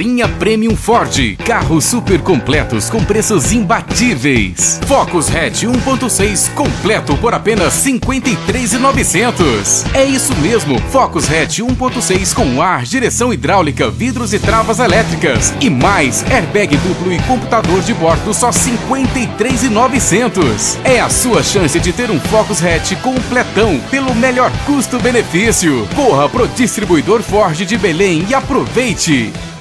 linha Premium Ford. Carros super completos com preços imbatíveis. Focus Hatch 1.6 completo por apenas R$ 53.900. É isso mesmo, Focus Hatch 1.6 com ar, direção hidráulica, vidros e travas elétricas. E mais, airbag duplo e computador de bordo só R$ 53.900. É a sua chance de ter um Focus Hatch completão pelo melhor custo-benefício. Corra pro distribuidor Ford de Belém e aproveite!